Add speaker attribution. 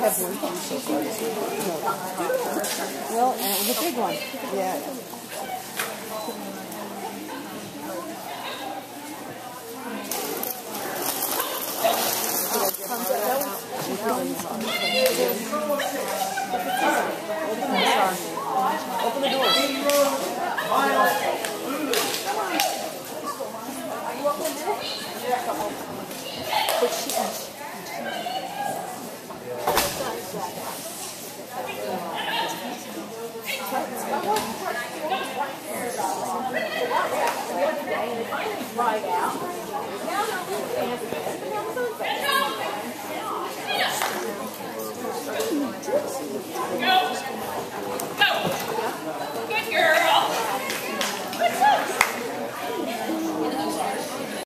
Speaker 1: have one piece so far. Well, and it was a big one. Yeah. Open the door.
Speaker 2: Right.